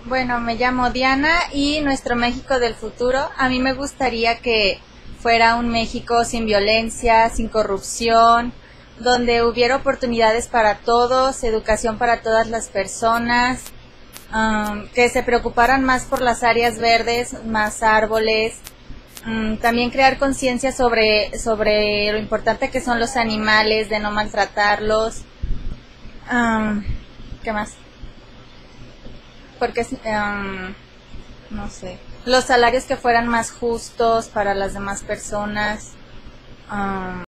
Bueno, me llamo Diana y nuestro México del futuro, a mí me gustaría que fuera un México sin violencia, sin corrupción, donde hubiera oportunidades para todos, educación para todas las personas, que se preocuparan más por las áreas verdes, más árboles, también crear conciencia sobre lo importante que son los animales, de no maltratarlos. Um, ¿Qué más? Porque no sé, los salarios que fueran más justos para las demás personas.